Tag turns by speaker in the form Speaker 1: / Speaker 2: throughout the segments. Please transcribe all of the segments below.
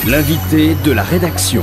Speaker 1: L'invité de la rédaction.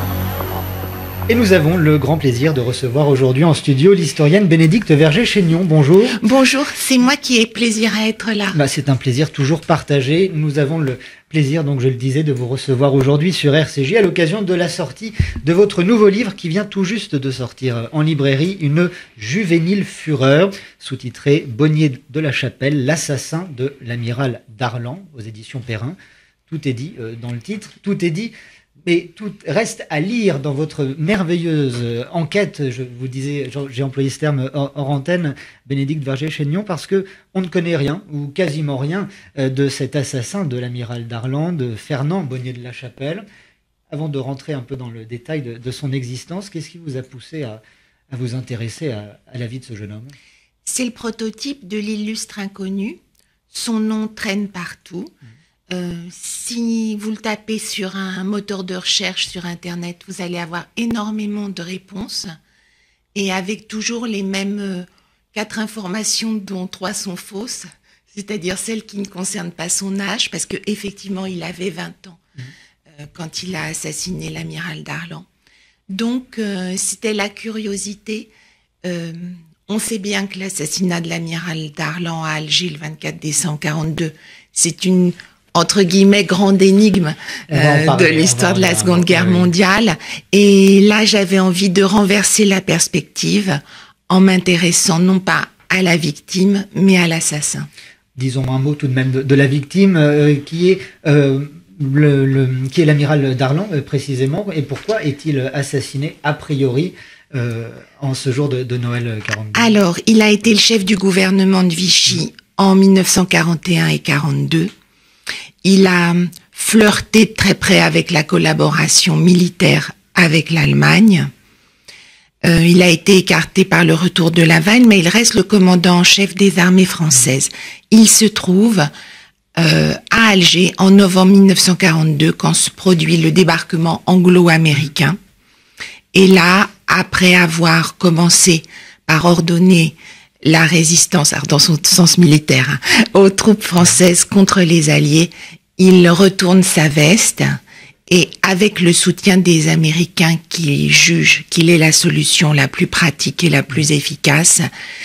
Speaker 2: Et nous avons le grand plaisir de recevoir aujourd'hui en studio l'historienne Bénédicte Vergé-Chaignon. Bonjour.
Speaker 3: Bonjour, c'est moi qui ai plaisir à être là.
Speaker 2: C'est un plaisir toujours partagé. Nous avons le plaisir, donc je le disais, de vous recevoir aujourd'hui sur RCJ à l'occasion de la sortie de votre nouveau livre qui vient tout juste de sortir en librairie, Une juvénile fureur, sous-titré Bonnier de la Chapelle, l'assassin de l'amiral Darlan, aux éditions Perrin. Tout est dit dans le titre, tout est dit. Mais tout reste à lire dans votre merveilleuse enquête. Je vous disais, j'ai employé ce terme hors antenne, Bénédicte Vergé-Chaignon, parce que on ne connaît rien, ou quasiment rien, de cet assassin de l'amiral Darlan, de Fernand Bonnier de la Chapelle. Avant de rentrer un peu dans le détail de son existence, qu'est-ce qui vous a poussé à vous intéresser à la vie de ce jeune homme?
Speaker 3: C'est le prototype de l'illustre inconnu. Son nom traîne partout. Si vous le tapez sur un moteur de recherche sur Internet, vous allez avoir énormément de réponses et avec toujours les mêmes 4 informations dont 3 sont fausses, c'est-à-dire celles qui ne concernent pas son âge, parce qu'effectivement, il avait 20 ans quand il a assassiné l'amiral Darlan. Donc, c'était la curiosité. On sait bien que l'assassinat de l'amiral Darlan à Alger le 24 décembre 1942, c'est une entre guillemets, grande énigme de l'histoire de la Seconde Guerre mondiale. Et là, j'avais envie de renverser la perspective en m'intéressant non pas à la victime, mais à l'assassin.
Speaker 2: Disons un mot tout de même de la victime, qui est l'amiral Darlan, précisément. Et pourquoi est-il assassiné, a priori, en ce jour de Noël 42 ?
Speaker 3: Alors, il a été le chef du gouvernement de Vichy en 1941 et 1942. Il a flirté de très près avec la collaboration militaire avec l'Allemagne. Il a été écarté par le retour de Laval, mais il reste le commandant en chef des armées françaises. Il se trouve à Alger en novembre 1942 quand se produit le débarquement anglo-américain. Et là, après avoir commencé par ordonner la résistance, alors dans son sens militaire, aux troupes françaises contre les Alliés, il retourne sa veste et avec le soutien des Américains qui jugent qu'il est la solution la plus pratique et la plus efficace,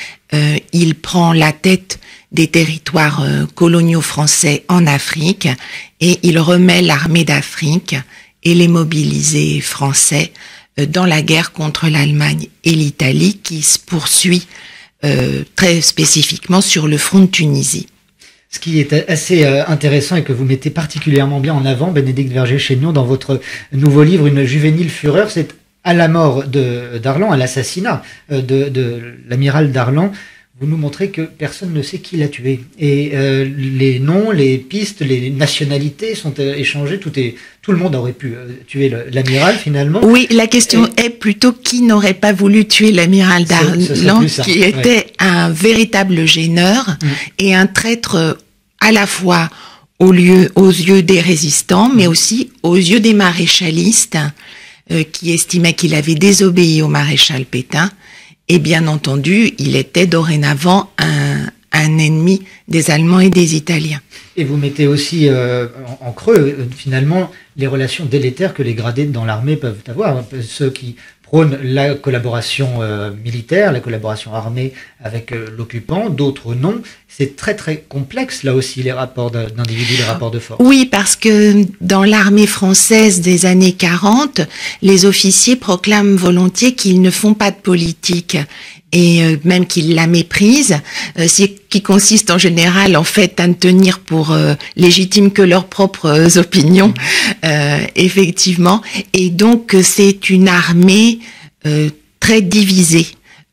Speaker 3: il prend la tête des territoires coloniaux français en Afrique et il remet l'armée d'Afrique et les mobilisés français dans la guerre contre l'Allemagne et l'Italie qui se poursuit très spécifiquement sur le front de Tunisie.
Speaker 2: Ce qui est assez intéressant et que vous mettez particulièrement bien en avant, Bénédicte Vergé-Chaignon, dans votre nouveau livre, Une juvénile fureur, c'est à la mort de Darlan, à l'assassinat de l'amiral Darlan, vous nous montrez que personne ne sait qui l'a tué. Et les noms, les pistes, les nationalités sont échangées. Tout le monde aurait pu tuer l'amiral finalement.
Speaker 3: Oui, la question est plutôt qui n'aurait pas voulu tuer l'amiral Darlan, qui était un véritable gêneur et un traître à la fois aux yeux des résistants, mais aussi aux yeux des maréchalistes qui estimaient qu'il avait désobéi au maréchal Pétain. Et bien entendu, il était dorénavant un ennemi des Allemands et des Italiens.
Speaker 2: Et vous mettez aussi en creux, finalement, les relations délétères que les gradés dans l'armée peuvent avoir. Ceux qui prônent la collaboration militaire, la collaboration armée avec l'occupant, d'autres non. C'est très très complexe, là aussi, les rapports d'individus, les rapports de force.
Speaker 3: Oui, parce que dans l'armée française des années 40, les officiers proclament volontiers qu'ils ne font pas de politique. Et même qu'ils la méprisent, qui consiste en général en fait à ne tenir pour légitimes que leurs propres opinions, effectivement. Et donc c'est une armée très divisée,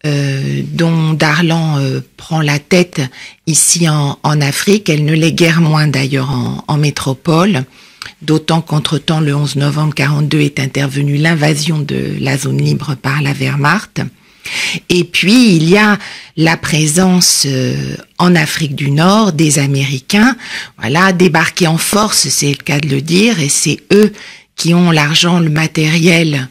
Speaker 3: dont Darlan prend la tête ici en Afrique. Elle ne l'est guère moins d'ailleurs en métropole. D'autant qu'entre-temps, le 11 novembre 1942 est intervenue l'invasion de la zone libre par la Wehrmacht. Et puis, il y a la présence en Afrique du Nord des Américains, voilà, débarqués en force, c'est le cas de le dire, et c'est eux qui ont l'argent, le matériel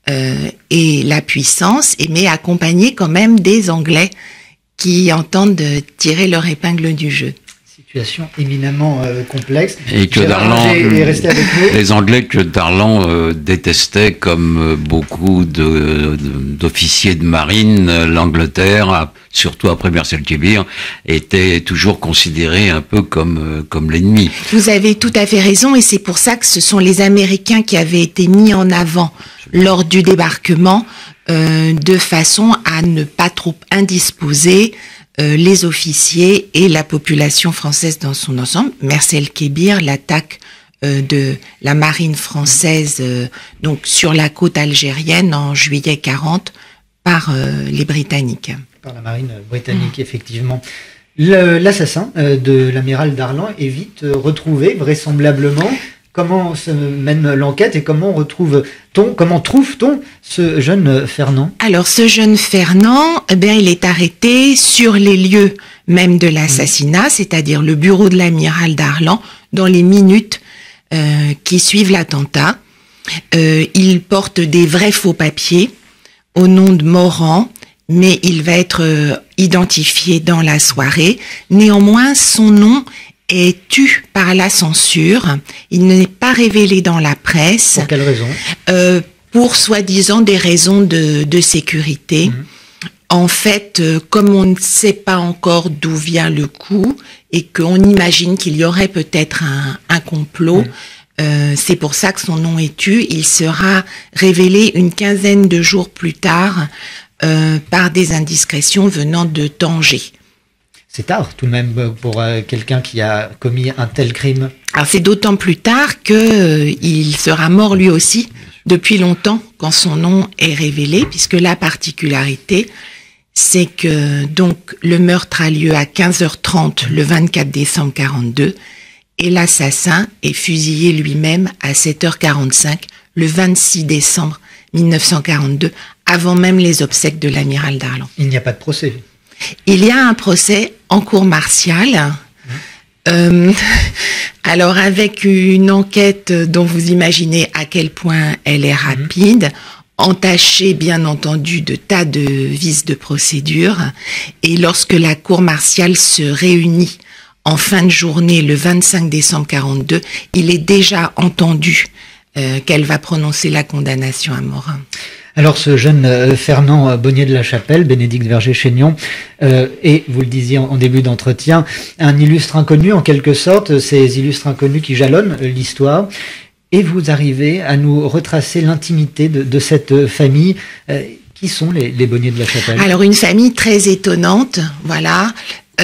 Speaker 3: et la puissance, mais accompagnés quand même des Anglais qui entendent tirer leur épingle du jeu.
Speaker 2: situation éminemment complexe.
Speaker 4: Et que
Speaker 2: Darlan est resté avec nous.
Speaker 4: Les Anglais que Darlan détestaient, comme beaucoup d'officiers de marine, l'Angleterre, surtout après Mercier-Kébir, était toujours considéré un peu comme l'ennemi.
Speaker 3: Vous avez tout à fait raison, et c'est pour ça que ce sont les Américains qui avaient été mis en avant lors du débarquement, de façon à ne pas trop indisposer les officiers et la population française dans son ensemble. Mercier-Kébir, l'attaque de la marine française donc sur la côte algérienne en juillet 40 par les Britanniques.
Speaker 2: Par la marine britannique, effectivement. L'assassin de l'amiral Darlan est vite retrouvé, vraisemblablement. Comment se mène l'enquête et comment trouve-t-on ce jeune Fernand? Alors, ce jeune Fernand, il est arrêté sur les lieux même de l'assassinat, c'est-à-dire le bureau de l'amiral Darlan, dans les minutes qui suivent l'attentat. Il porte des vrais faux papiers au nom de Morand, mais il va être identifié dans la soirée. Néanmoins, son nom est tu par la censure. Il n'est pas révélé dans la presse. Pour quelle raison? Pour soi-disant des raisons de sécurité. En fait, comme on ne sait pas encore d'où vient le coup et qu'on imagine qu'il y aurait peut-être un complot, c'est pour ça que son nom est tu. Il sera révélé une quinzaine de jours plus tard par des indiscrétions venant de Tanger. C'est tard tout de même pour quelqu'un qui a commis un tel crime. Alors c'est d'autant plus tard que il sera mort lui aussi depuis longtemps quand son nom est révélé, puisque la particularité, c'est que donc le meurtre a lieu à 15h30 le 24 décembre 42 et l'assassin est fusillé lui-même à 7h45 le 26 décembre 1942, avant même les obsèques de l'amiral Darlan. Il n'y a pas de procès? Il y a un procès en cour martiale, alors avec une enquête dont vous imaginez à quel point elle est rapide, entachée bien entendu de tas de vices de procédure, et lorsque la cour martiale se réunit en fin de journée le 25 décembre 42, il est déjà entendu qu'elle va prononcer la condamnation à mort. Alors ce jeune Fernand Bonnier de la Chapelle, Bénédicte Verger-Chaignon, est, vous le disiez en début d'entretien, un illustre inconnu en quelque sorte, ces illustres inconnus qui jalonnent l'histoire. Et vous arrivez à nous retracer l'intimité de cette famille. Qui sont les Bonnier de la Chapelle? Alors une famille très étonnante, voilà.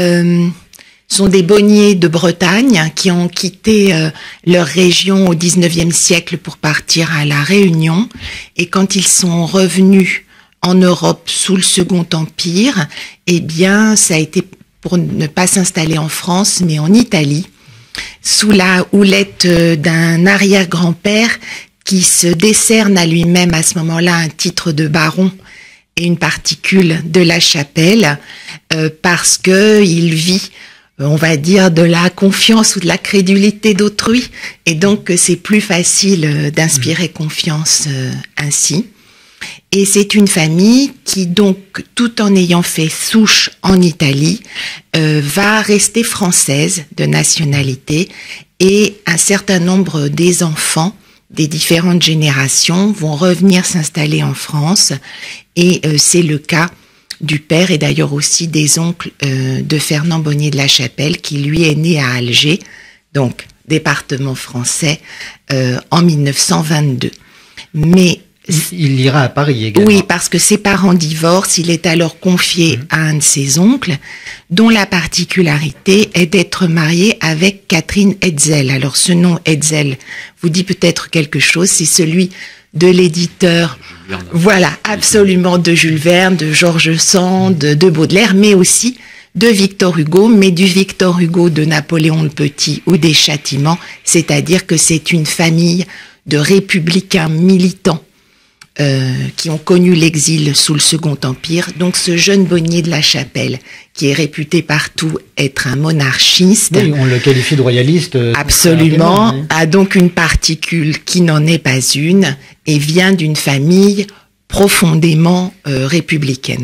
Speaker 2: Sont des Bonnier de Bretagne qui ont quitté leur région au XIXe siècle pour partir à La Réunion. Et quand ils sont revenus en Europe sous le Second Empire, eh bien, ça a été pour ne pas s'installer en France, mais en Italie, sous la houlette d'un arrière-grand-père qui se décerne à lui-même à ce moment-là un titre de baron et une particule de la Chapelle, parce que il vit, on va dire, de la confiance ou de la crédulité d'autrui, et donc c'est plus facile d'inspirer confiance ainsi. Et c'est une famille qui, donc, tout en ayant fait souche en Italie, va rester française de nationalité, et un certain nombre des enfants des différentes générations vont revenir s'installer en France, et c'est le cas du père et d'ailleurs aussi des oncles de Fernand Bonnier de la Chapelle, qui lui est né à Alger, donc département français, en 1922. Mais il ira à Paris également. Oui, parce que ses parents divorcent, il est alors confié à un de ses oncles, dont la particularité est d'être marié avec Catherine Hetzel. Alors ce nom Hetzel vous dit peut-être quelque chose, c'est celui de l'éditeur, voilà, absolument, de Jules Verne, de George Sand, de Baudelaire, mais aussi de Victor Hugo, mais du Victor Hugo de Napoléon le Petit ou des Châtiments, c'est-à-dire que c'est une famille de républicains militants qui ont connu l'exil sous le Second Empire. Donc ce jeune Bonnier de la Chapelle, qui est réputé partout être un monarchiste, oui, on le qualifie de royaliste, absolument, a donc une particule qui n'en est pas une, et vient d'une famille profondément républicaine.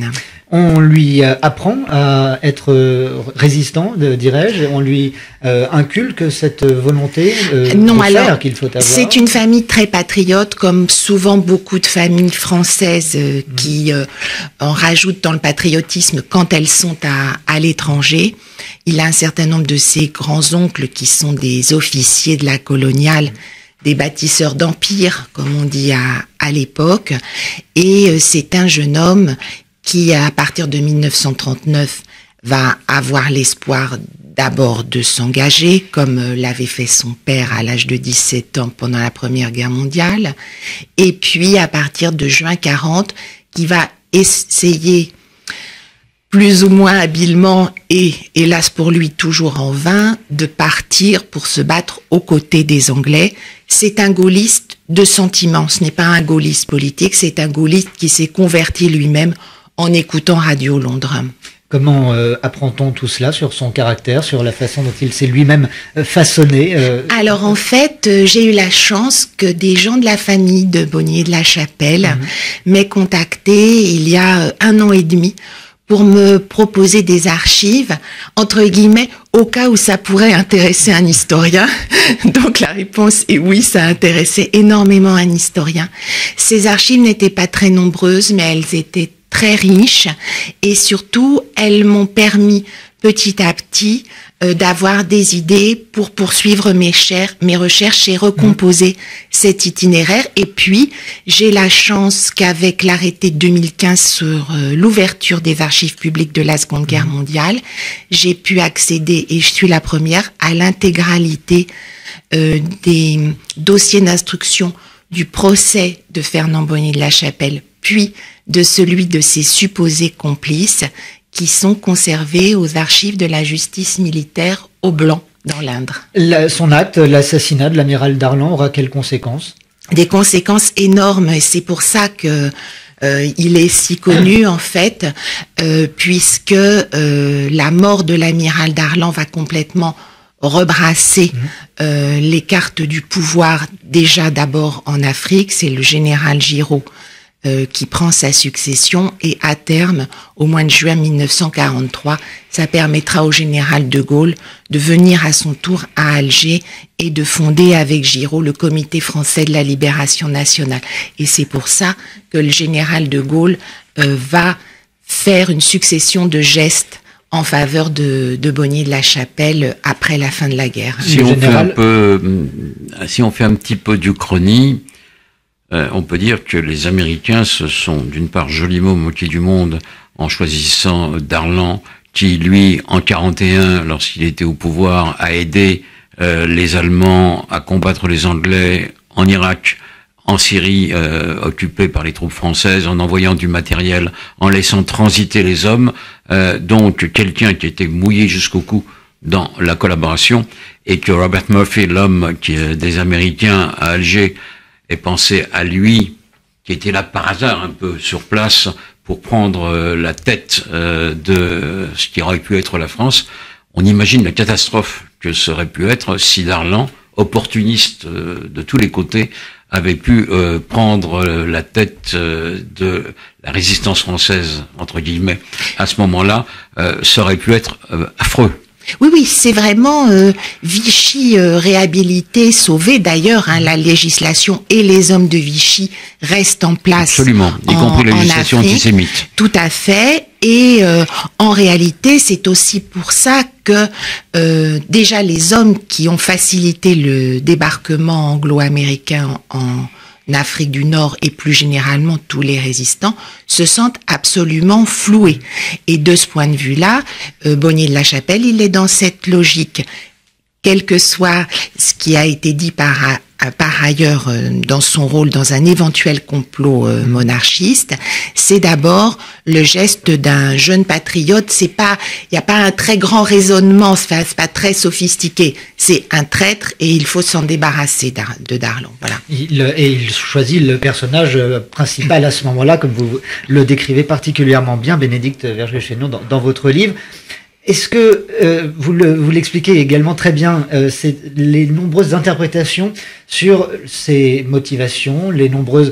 Speaker 2: On lui apprend à être résistant, dirais-je. On lui inculque cette volonté
Speaker 3: non,
Speaker 2: de
Speaker 3: alors,
Speaker 2: faire qu'il faut avoir.
Speaker 3: C'est une famille très patriote, comme souvent beaucoup de familles françaises qui en rajoutent dans le patriotisme quand elles sont à l'étranger. Il a un certain nombre de ses grands-oncles qui sont des officiers de la coloniale, des bâtisseurs d'empire, comme on dit à l'époque. Et c'est un jeune homme qui, à partir de 1939, va avoir l'espoir d'abord de s'engager, comme l'avait fait son père à l'âge de 17 ans pendant la Première Guerre mondiale. Et puis, à partir de juin 40, qui va essayer plus ou moins habilement, et hélas pour lui toujours en vain, de partir pour se battre aux côtés des Anglais. C'est un gaulliste de sentiment, ce n'est pas un gaulliste politique, c'est un gaulliste qui s'est converti lui-même en écoutant Radio Londres.
Speaker 2: Comment apprend-on tout cela sur son caractère, sur la façon dont il s'est lui-même façonné
Speaker 3: Alors en fait, j'ai eu la chance que des gens de la famille de Bonnier de la Chapelle m'aient contacté il y a 1 an et demi pour me proposer des archives, entre guillemets, au cas où ça pourrait intéresser un historien. Donc la réponse est oui, ça intéressait énormément un historien. Ces archives n'étaient pas très nombreuses, mais elles étaient très riches, et surtout, elles m'ont permis petit à petit d'avoir des idées pour poursuivre mes recherches et recomposer cet itinéraire. Et puis, j'ai la chance qu'avec l'arrêté de 2015 sur l'ouverture des archives publiques de la Seconde Guerre mondiale, j'ai pu accéder, et je suis la première, à l'intégralité des dossiers d'instruction du procès de Fernand Bonnier de la Chapelle, puis de celui de ses supposés complices, qui sont conservés aux archives de la justice militaire au Blanc, dans l'Indre.
Speaker 2: Son acte, l'assassinat de l'amiral Darlan, aura quelles conséquences ?
Speaker 3: Des conséquences énormes, et c'est pour ça que il est si connu en fait, puisque la mort de l'amiral Darlan va complètement rebrasser les cartes du pouvoir, déjà d'abord en Afrique. C'est le général Giraud qui prend sa succession, et à terme, au mois de juin 1943, ça permettra au général de Gaulle de venir à son tour à Alger et de fonder avec Giraud le Comité français de la libération nationale. Et c'est pour ça que le général de Gaulle va faire une succession de gestes en faveur de Bonnier de la Chapelle après la fin de la guerre.
Speaker 4: Si on fait un petit peu d'Uchronie, on peut dire que les Américains se sont d'une part joliment moqués du monde en choisissant Darlan, qui lui, en 41, lorsqu'il était au pouvoir, a aidé les Allemands à combattre les Anglais en Irak, en Syrie, occupée par les troupes françaises, en envoyant du matériel, en laissant transiter les hommes. Donc quelqu'un qui était mouillé jusqu'au cou dans la collaboration, et que Robert Murphy, l'homme des Américains à Alger, ait pensé à lui, qui était là par hasard un peu sur place pour prendre la tête de ce qui aurait pu être la France. On imagine la catastrophe que ça aurait pu être si Darlan, opportuniste de tous les côtés, avait pu prendre la tête de la résistance française, entre guillemets. À ce moment-là, ça aurait pu être affreux.
Speaker 3: Oui, oui, c'est vraiment Vichy réhabilité, sauvé. D'ailleurs, la législation et les hommes de Vichy restent en place.
Speaker 4: Absolument, y compris la législation antisémite.
Speaker 3: Tout à fait. Et en réalité, c'est aussi pour ça que déjà les hommes qui ont facilité le débarquement anglo-américain en Afrique du Nord, et plus généralement tous les résistants, se sentent absolument floués. Et de ce point de vue-là, Bonnier de la Chapelle, il est dans cette logique. Quel que soit ce qui a été dit par ailleurs dans son rôle dans un éventuel complot monarchiste, c'est d'abord le geste d'un jeune patriote. Il n'y a pas un très grand raisonnement, c'est pas très sophistiqué. C'est un traître et il faut s'en débarrasser de Darlan. Voilà.
Speaker 2: Il choisit le personnage principal à ce moment-là, comme vous le décrivez particulièrement bien, Bénédicte Vergé-Chénion, dans votre livre. Est-ce que vous l'expliquez également très bien, c'est les nombreuses interprétations sur ces motivations, les nombreuses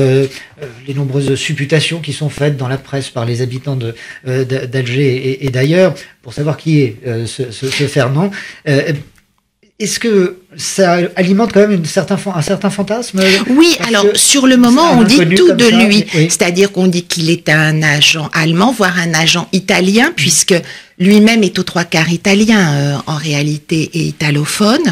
Speaker 2: supputations qui sont faites dans la presse par les habitants d'Alger et d'ailleurs pour savoir qui est ce Fernand. Est-ce que ça alimente quand même un certain fantasme?
Speaker 3: Oui, alors sur le moment, on dit tout de lui.
Speaker 2: Oui.
Speaker 3: C'est-à-dire qu'on dit qu'il est un agent allemand, voire un agent italien, puisque lui-même est aux 3/4 italien, en réalité, et italophone.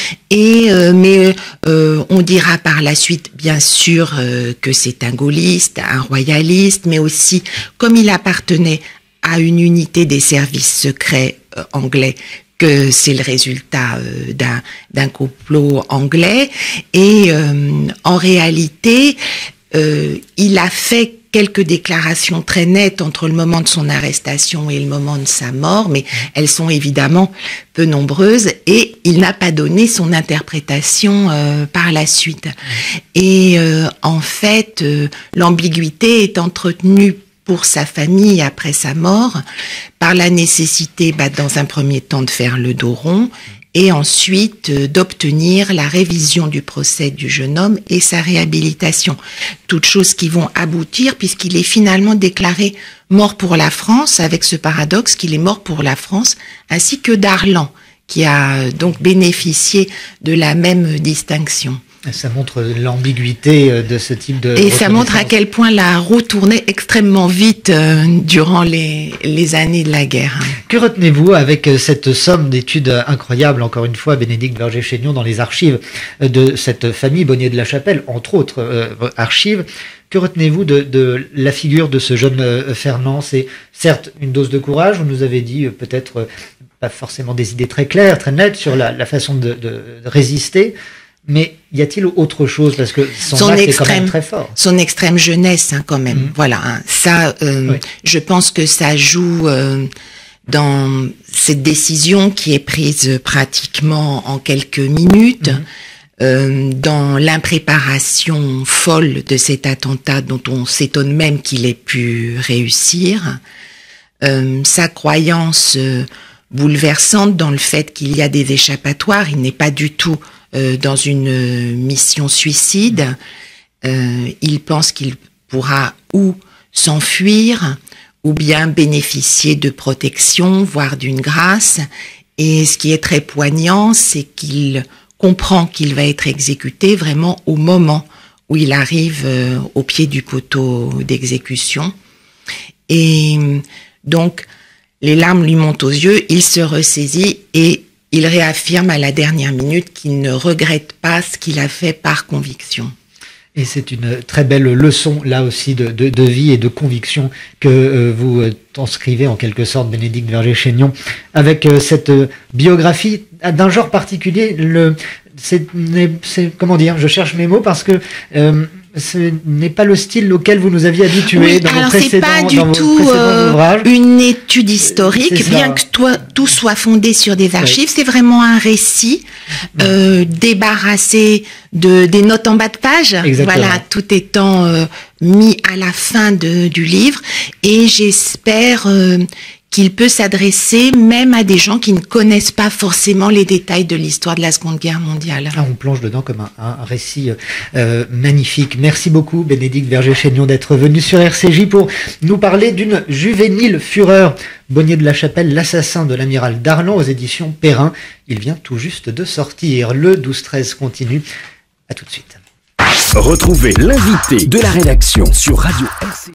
Speaker 3: Mais on dira par la suite, bien sûr, que c'est un gaulliste, un royaliste, mais aussi, comme il appartenait à une unité des services secrets anglais, que c'est le résultat d'un complot anglais. Et en réalité, il a fait quelques déclarations très nettes entre le moment de son arrestation et le moment de sa mort, mais elles sont évidemment peu nombreuses et il n'a pas donné son interprétation par la suite. Et en fait, l'ambiguïté est entretenue pour sa famille après sa mort, par la nécessité, dans un premier temps, de faire le dos rond, et ensuite d'obtenir la révision du procès du jeune homme et sa réhabilitation. Toutes choses qui vont aboutir, puisqu'il est finalement déclaré mort pour la France, avec ce paradoxe qu'il est mort pour la France, ainsi que Darlan, qui a donc bénéficié de la même distinction.
Speaker 2: Ça montre l'ambiguïté de ce type de...
Speaker 3: Et ça montre à quel point la roue tournait extrêmement vite durant les années de la guerre.
Speaker 2: Que retenez-vous avec cette somme d'études incroyables, encore une fois, Bénédicte Vergé-Chaignon, dans les archives de cette famille Bonnier de la Chapelle, entre autres archives? Que retenez-vous de la figure de ce jeune Fernand? C'est certes une dose de courage, vous nous avez dit peut-être pas forcément des idées très claires, très nettes sur la façon de résister. Mais y a-t-il autre chose? Parce que son acte est quand même très fort.
Speaker 3: Son extrême jeunesse, quand même. Voilà. Ça, oui. Je pense que ça joue dans cette décision qui est prise pratiquement en quelques minutes, dans l'impréparation folle de cet attentat dont on s'étonne même qu'il ait pu réussir, sa croyance bouleversante dans le fait qu'il y a des échappatoires. Il n'est pas du tout dans une mission suicide. Il pense qu'il pourra ou s'enfuir ou bien bénéficier de protection, voire d'une grâce. Et ce qui est très poignant, c'est qu'il comprend qu'il va être exécuté vraiment au moment où il arrive au pied du poteau d'exécution. Et donc, les larmes lui montent aux yeux, il se ressaisit et il réaffirme à la dernière minute qu'il ne regrette pas ce qu'il a fait par conviction.
Speaker 2: Et c'est une très belle leçon, là aussi, de vie et de conviction que vous transcrivez en quelque sorte, Bénédicte Vergé-Chaignon, avec cette biographie d'un genre particulier. C'est comment dire, je cherche mes mots parce que ce n'est pas le style auquel vous nous aviez habitués dans vos précédents ouvrages.
Speaker 3: Alors c'est pas du tout une étude historique, bien que tout soit fondé sur des archives. Oui. C'est vraiment un récit débarrassé des notes en bas de page. Exactement. Voilà, tout étant mis à la fin du livre. Et j'espère qu'il peut s'adresser même à des gens qui ne connaissent pas forcément les détails de l'histoire de la Seconde Guerre mondiale.
Speaker 2: On plonge dedans comme un récit magnifique. Merci beaucoup, Bénédicte Vergé-Chaignon, d'être venue sur RCJ pour nous parler d'une juvénile fureur. Bonnier de la Chapelle, l'assassin de l'amiral Darlan, aux éditions Perrin. Il vient tout juste de sortir. Le 12-13 continue. À tout de suite.
Speaker 1: Retrouvez l'invité de la rédaction sur Radio RCJ.